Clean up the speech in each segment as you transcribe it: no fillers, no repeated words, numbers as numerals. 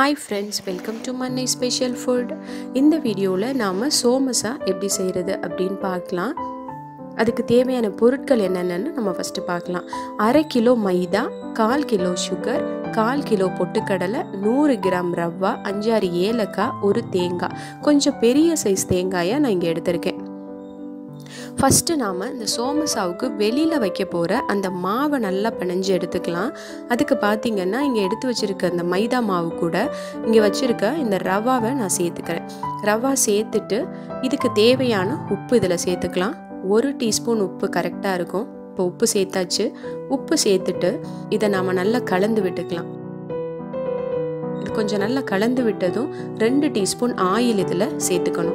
Hi friends, welcome to Mannai special food. இந்த வீடியோல நாம சோமசா எப்படி செய்யறது அப்படினு பார்க்கலாம். அதுக்கு தேவையான பொருட்கள் என்னென்னன்னு நம்ம ஃபர்ஸ்ட் பார்க்கலாம். 1/2 கிலோ மைதா, 1/4 கிலோ சுகர், 1/4 கிலோ பொட்டுக்கடலை, 100 கிராம் ரவா, 5-6 ஏலக்காய், ஒரு தேங்காய். கொஞ்சம் பெரிய சைஸ் தேங்காயை நான் இங்க எடுத்திருக்கேன். ஃபர்ஸ்ட் நாம இந்த சோமசாவுக்கு வெளியில வைக்க போற அந்த மாவை நல்லா பிணைஞ்சு எடுத்துக்கலாம். அதுக்கு பாத்தீங்கன்னா இங்க எடுத்து வச்சிருக்க அந்த மைதா மாவு கூட இங்க வச்சிருக்க இந்த ரவாவை நான் சேர்த்துக்கிறேன். ரவா சேர்த்துட்டு இதுக்கு தேவையான உப்பு இதுல சேர்த்துக்கலாம். 1 டீஸ்பூன் உப்பு கரெக்டா இருக்கும். இப்போ உப்பு சேர்த்தாச்சு. உப்பு சேர்த்துட்டு இதை நாம நல்லா கலந்து விட்டுக்கலாம். இது கொஞ்சம் நல்லா கலந்து விட்டதும் 2 டீஸ்பூன் ஆயில் இதுல சேர்த்துக்கணும்.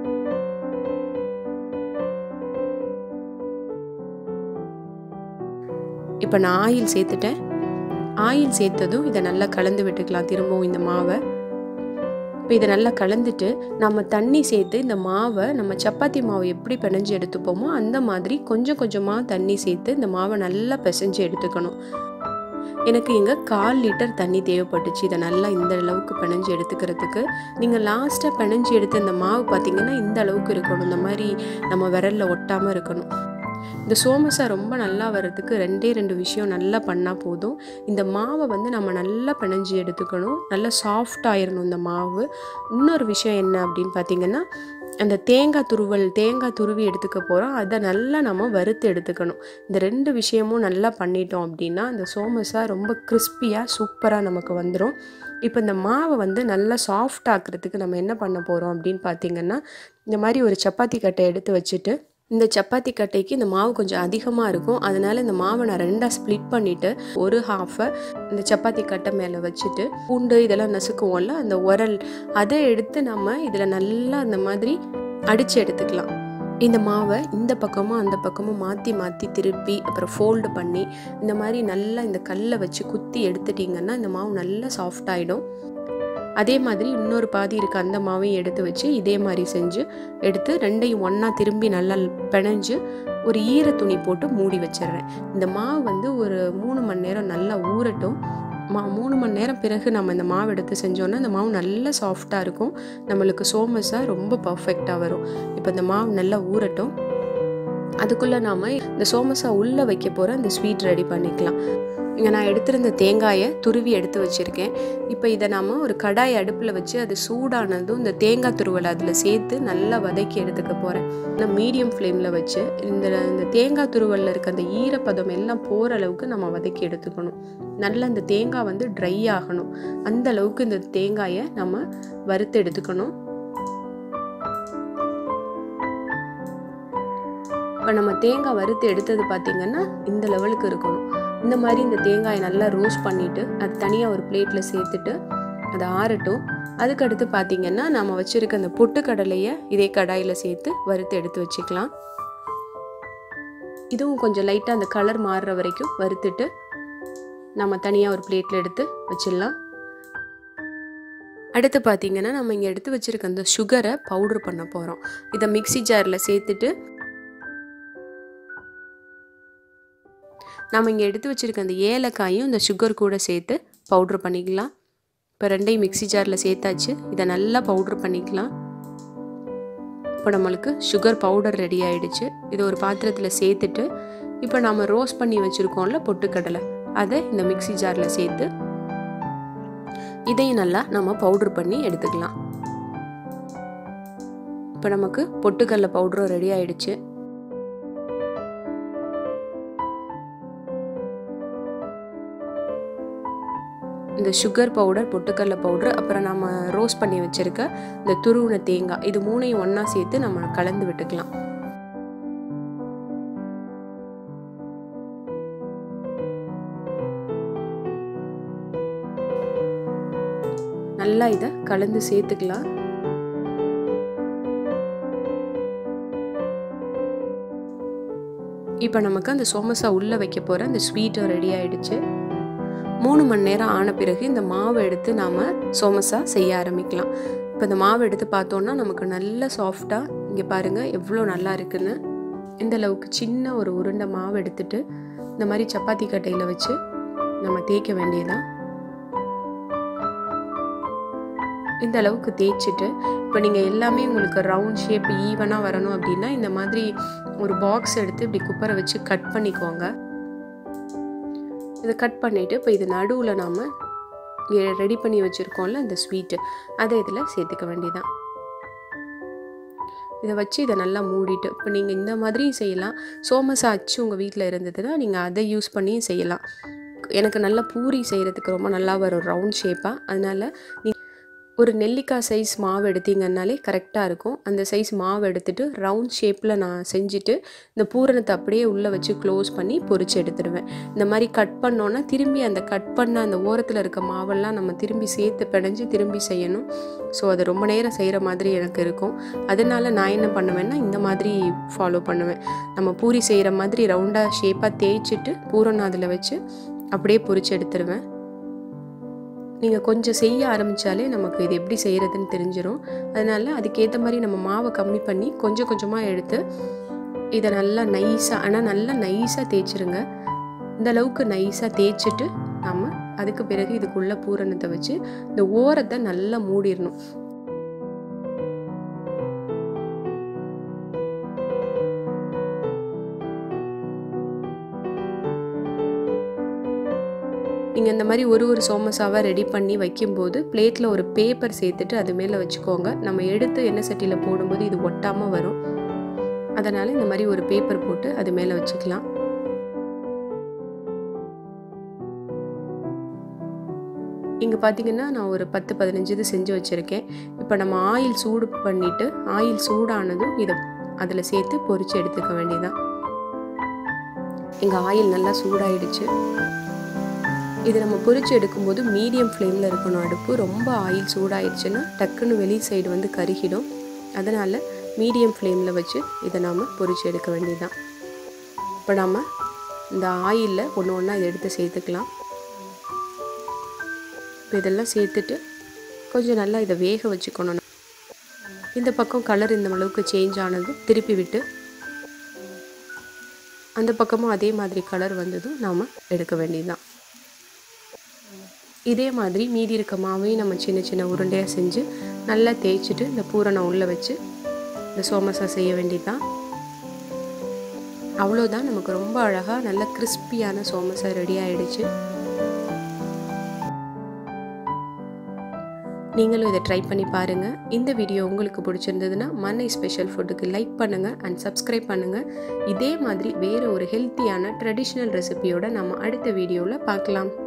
இப்போ நான் ஆயில் சேர்த்துட்டேன். ஆயில் சேர்த்ததும் இதை நல்லா கலந்து விட்டுக்கலாம் திரும்பவும் இந்த மாவை. இப்போ இதை நல்லா கலந்துட்டு நம்ம தண்ணி சேர்த்து இந்த மாவை நம்ம சப்பாத்தி மாவு எப்படி பிணைஞ்சு எடுத்துப்போமோ அந்த மாதிரி கொஞ்சம் கொஞ்சமாக தண்ணி சேர்த்து இந்த மாவை நல்லா பிசைஞ்சு எடுத்துக்கணும். எனக்கு இங்கே 1/4 லிட்டர் தண்ணி தேவைப்பட்டுச்சு இதை நல்லா இந்த அளவுக்கு பிணைஞ்சு எடுத்துக்கிறதுக்கு. நீங்கள் லாஸ்ட்டாக பிணைஞ்சு எடுத்து இந்த மாவு பார்த்தீங்கன்னா இந்த அளவுக்கு இருக்கணும். இந்த மாதிரி நம்ம விரலில் ஒட்டாமல் இருக்கணும். இந்த சோமசா ரொம்ப நல்லா வர்றதுக்கு 2 விஷயம் நல்லா பண்ணால் போதும். இந்த மாவை வந்து நம்ம நல்லா பிணைஞ்சு எடுத்துக்கணும். நல்லா சாஃப்ட் ஆயிடணும் இந்த மாவு. இன்னொரு விஷயம் என்ன அப்படின்னு பார்த்தீங்கன்னா அந்த தேங்காய் துருவி எடுத்துக்க போகிறோம். அதை நல்லா நம்ம வறுத்து எடுத்துக்கணும். இந்த 2 விஷயமும் நல்லா பண்ணிட்டோம் அப்படின்னா இந்த சோமசா ரொம்ப கிறிஸ்பியாக சூப்பராக நமக்கு வந்துடும். இப்போ இந்த மாவை வந்து நல்லா சாஃப்ட் ஆக்குறதுக்கு நம்ம என்ன பண்ண போகிறோம் அப்படின்னு பார்த்தீங்கன்னா இந்த மாதிரி ஒரு சப்பாத்தி கட்டை எடுத்து வச்சுட்டு இந்த சப்பாத்தி கட்டைக்கு இந்த மாவு கொஞ்சம் அதிகமாக இருக்கும். அதனால இந்த மாவை நான் 2ஆக ஸ்ப்ளிட் பண்ணிவிட்டு ஒரு ஹாஃபை இந்த சப்பாத்தி கட்டை மேலே வச்சுட்டு பூண்டு இதெல்லாம் நசுக்குவோம்ல அந்த உரல் அதை எடுத்து நம்ம இதில் நல்லா அந்த மாதிரி அடித்து எடுத்துக்கலாம். இந்த மாவை இந்த பக்கமும் அந்த பக்கமும் மாற்றி திருப்பி அப்புறம் ஃபோல்டு பண்ணி இந்த மாதிரி நல்லா இந்த கல்லை வச்சு குத்தி எடுத்துட்டிங்கன்னா இந்த மாவு நல்லா சாஃப்ட் ஆகிடும். அதே மாதிரி இன்னொரு பாதி இருக்க அந்த மாவையும் எடுத்து வச்சு இதே மாதிரி செஞ்சு எடுத்து 2ஐயும் ஒன்றா திரும்பி நல்லா பிணைஞ்சு ஒரு ஈர துணி போட்டு மூடி வச்சிடுறேன். இந்த மாவு வந்து ஒரு 3 மணி நேரம் நல்லா ஊறட்டும். 3 மணி நேரம் பிறகு நம்ம இந்த மாவு எடுத்து செஞ்சோன்னா இந்த மாவு நல்லா சாஃப்டாக இருக்கும். நம்மளுக்கு சோமசா ரொம்ப பர்ஃபெக்டாக வரும். இப்போ இந்த மாவு நல்லா ஊறட்டும். அதுக்குள்ளே நாம் இந்த சோமசா உள்ளே வைக்க போகிற அந்த ஸ்வீட் ரெடி பண்ணிக்கலாம். இங்கே நான் எடுத்திருந்த தேங்காயை துருவி எடுத்து வச்சுருக்கேன். இப்போ இதை நாம் ஒரு கடாய் அடுப்பில் வச்சு அது சூடானதும் இந்த தேங்காய் துருவலை அதில் சேர்த்து நல்லா வதக்கி எடுத்துக்க போகிறேன். நான் மீடியம் ஃப்ளேமில் வச்சு இந்த தேங்காய் துருவலில் இருக்க அந்த ஈரப்பதம் எல்லாம் போகிற அளவுக்கு நம்ம வதக்கி எடுத்துக்கணும். நல்லா இந்த தேங்காய் வந்து ட்ரை ஆகணும். அந்த அளவுக்கு இந்த தேங்காயை நம்ம வறுத்து எடுத்துக்கணும். இப்போ நம்ம தேங்காய் வறுத்து எடுத்தது பார்த்திங்கன்னா இந்த லெவலுக்கு இருக்கணும். இந்த மாதிரி இந்த தேங்காயை நல்லா ரோஸ்ட் பண்ணிவிட்டு அது தனியாக ஒரு பிளேட்டில் சேர்த்துட்டு அதை ஆறட்டும். அதுக்கடுத்து பார்த்திங்கன்னா நம்ம வச்சுருக்க அந்த பொட்டுக்கடலையை இதே கடாயில் சேர்த்து வறுத்து எடுத்து வச்சுக்கலாம். இதுவும் கொஞ்சம் லைட்டாக அந்த கலர் மாறுற வரைக்கும் வறுத்துட்டு நம்ம தனியாக ஒரு பிளேட்டில் எடுத்து வச்சிடலாம். அடுத்து பார்த்திங்கன்னா நம்ம இங்கே எடுத்து வச்சுருக்க அந்த சுகரை பவுட்ரு பண்ண போகிறோம். இதை மிக்ஸி ஜாரில் சேர்த்துட்டு நம்ம இங்கே எடுத்து வச்சுருக்க அந்த ஏலக்காயும் இந்த சுகர் கூட சேர்த்து பவுட்ரு பண்ணிக்கலாம். இப்போ 2ஐயும் மிக்ஸி ஜாரில் சேர்த்தாச்சு. இதை நல்லா பவுட்ரு பண்ணிக்கலாம். இப்போ நம்மளுக்கு சுகர் பவுடர் ரெடி ஆகிடுச்சு. இதை ஒரு பாத்திரத்தில் சேர்த்துட்டு இப்போ நம்ம ரோஸ்ட் பண்ணி வச்சுருக்கோம்ல பொட்டுக்கடலை அதை இந்த மிக்ஸி ஜாரில் சேர்த்து இதையும் நல்லா நம்ம பவுட்ரு பண்ணி எடுத்துக்கலாம். இப்போ நமக்கு பொட்டுக்கடலை பவுடரும் ரெடி ஆகிடுச்சு. இந்த சுகர் பவுடர், பொட்டுக்கடலை பவுடர், அப்புறம் நம்ம ரோஸ்ட் பண்ணி வச்சுருக்க இந்த துருவின தேங்காய் இது 3ஐயும் ஒன்றா சேர்த்து நம்ம கலந்து விட்டுக்கலாம். நல்லா இதை கலந்து சேர்த்துக்கலாம். இப்போ நமக்கு அந்த சோமசா உள்ளே வைக்க போகிற அந்த ஸ்வீட்டும் ரெடி ஆகிடுச்சு. 3 மணி நேரம் ஆன பிறகு இந்த மாவை எடுத்து நாம் சோமசா செய்ய ஆரம்பிக்கலாம். இப்போ இந்த மாவு எடுத்து பார்த்தோன்னா நமக்கு நல்ல சாஃப்டாக இங்கே பாருங்கள் எவ்வளோ நல்லா இருக்குன்னு. இந்த அளவுக்கு சின்ன ஒரு உருண்டை மாவு எடுத்துட்டு இந்த மாதிரி சப்பாத்தி கட்டையில் வச்சு நம்ம தேய்க்க வேண்டியதான். இந்த அளவுக்கு தேய்ச்சிட்டு இப்போ நீங்கள் எல்லாமே உங்களுக்கு ரவுண்ட் ஷேப் ஈவனாக வரணும் அப்படின்னா இந்த மாதிரி ஒரு பாக்ஸ் எடுத்து இப்படி குப்பரை வச்சு கட் பண்ணிக்கோங்க. இதை கட் பண்ணிவிட்டு இப்போ இது நடுவில் நாம் ரெடி பண்ணி வச்சுருக்கோம்ல இந்த ஸ்வீட்டு அதை இதில் சேர்த்துக்க வேண்டியதான். இதை வச்சு இதை நல்லா மூடிட்டு இப்போ நீங்கள் இந்த மாதிரியும் செய்யலாம். சோமசா அச்சு உங்கள் வீட்டில் இருந்ததுன்னா நீங்கள் அதை யூஸ் பண்ணியும் செய்யலாம். எனக்கு நல்லா பூரி செய்கிறதுக்கு ரொம்ப நல்லா வரும் ரவுண்ட் ஷேப்பாக. அதனால் ஒரு நெல்லிக்காய் சைஸ் மாவு எடுத்தீங்கன்னாலே கரெக்டாக இருக்கும். அந்த சைஸ் மாவு எடுத்துகிட்டு ரவுண்ட் ஷேப்பில் நான் செஞ்சுட்டு இந்த பூரணத்தை அப்படியே உள்ளே வச்சு க்ளோஸ் பண்ணி பொரிச்சு எடுத்துடுவேன். இந்த மாதிரி கட் பண்ணோன்னா திரும்பி அந்த கட் பண்ண அந்த ஓரத்தில் இருக்க மாவெல்லாம் நம்ம திரும்பி சேர்த்து பிணைஞ்சு திரும்பி செய்யணும். ஸோ அது ரொம்ப நேரம் செய்கிற மாதிரி எனக்கு இருக்கும். அதனால நான் என்ன பண்ணுவேன்னா இந்த மாதிரி ஃபாலோ பண்ணுவேன். நம்ம பூரி செய்கிற மாதிரி ரவுண்டாக ஷேப்பாக தேய்ச்சிட்டு பூரணம் அதில் வச்சு அப்படியே பொரிச்சு எடுத்துடுவேன். நீங்கள் கொஞ்சம் செய்ய ஆரம்பித்தாலே நமக்கு இது எப்படி செய்கிறதுன்னு தெரிஞ்சிடும். அதனால் அதுக்கேற்ற மாதிரி நம்ம மாவை கம்மி பண்ணி கொஞ்சம் கொஞ்சமாக எடுத்து இதை நல்லா நைஸாக, ஆனால் நல்லா நைஸாக தேய்ச்சிருங்க. இந்த அளவுக்கு நைஸாக தேய்ச்சிட்டு நம்ம அதுக்கு பிறகு இதுக்குள்ளே பூரணத்தை வச்சு இந்த ஓரத்தை நல்லா மூடிடணும். நீங்கள் இந்த மாதிரி ஒரு சோமசாவாக ரெடி பண்ணி வைக்கும்போது பிளேட்டில் ஒரு பேப்பர் சேர்த்துட்டு அது மேலே வச்சுக்கோங்க. நம்ம எடுத்து எண்ணெய் சட்டியில் போடும்போது இது ஒட்டாமல் வரும். அதனால் இந்த மாதிரி ஒரு பேப்பர் போட்டு அது மேலே வச்சுக்கலாம். இங்கே பார்த்தீங்கன்னா நான் ஒரு 10-15 இது செஞ்சு வச்சுருக்கேன். இப்போ நம்ம ஆயில் சூடு பண்ணிவிட்டு ஆயில் சூடானதும் இதை அதில் சேர்த்து பொரித்து எடுத்துக்க வேண்டியதான். எங்கள் ஆயில் நல்லா சூடாயிடுச்சு. இது நம்ம பொரிச்சு எடுக்கும்போது மீடியம் ஃப்ளேமில் இருக்கணும் அடுப்பு. ரொம்ப ஆயில் சூடாயிடுச்சுன்னா டக்குன்னு வெளி சைடு வந்து கருகிடும். அதனால் மீடியம் ஃப்ளேமில் வச்சு இதை நாம் பொரிச்சு எடுக்க வேண்டியதுதான். இப்போ நாம் இந்த ஆயிலில் ஒன்று ஒன்றா இதை எடுத்து சேர்த்துக்கலாம். இப்போ இதெல்லாம் சேர்த்துட்டு கொஞ்சம் நல்லா இதை வேக வச்சுக்கணும். இந்த பக்கம் கலர் இந்த அளவுக்கு சேஞ்ச் ஆனதும் திருப்பி விட்டு அந்த பக்கமும் அதே மாதிரி கலர் வந்ததும் நாம் எடுக்க வேண்டியதுதான். இதே மாதிரி மீதி இருக்க மாவையும் நம்ம சின்ன சின்ன உருண்டையாக செஞ்சு நல்லா தேய்ச்சிட்டு இந்த பூரணம் உள்ளே வச்சு இந்த சோமசா செய்ய வேண்டியதுதான். அவ்வளோதான், நமக்கு ரொம்ப அழகாக நல்ல கிறிஸ்பியான சோமசா ரெடி ஆகிடுச்சு. நீங்களும் இதை ட்ரை பண்ணி பாருங்கள். இந்த வீடியோ உங்களுக்கு பிடிச்சிருந்ததுன்னா மன்னை ஸ்பெஷல் ஃபுட்டுக்கு லைக் பண்ணுங்கள் அண்ட் சப்ஸ்கிரைப் பண்ணுங்கள். இதே மாதிரி வேறு ஒரு ஹெல்த்தியான ட்ரெடிஷ்னல் ரெசிபியோட நம்ம அடுத்த வீடியோவில் பார்க்கலாம்.